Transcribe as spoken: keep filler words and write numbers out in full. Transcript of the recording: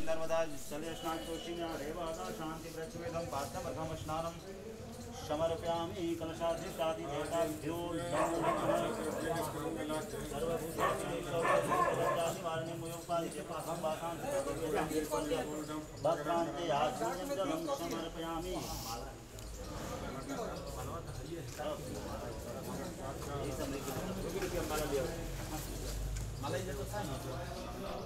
नर्मदा जले स्नान तोषिम्या रेवादा शांति वृक्षवेदं पात्रमर्घम स्नानं समर्पयामि कलशाधिष्ठादि देवताभ्यो सर्वभूतानि मुयोपादिते पापं वासांति भक्तान्ते आचमनं जलं समर्पयामि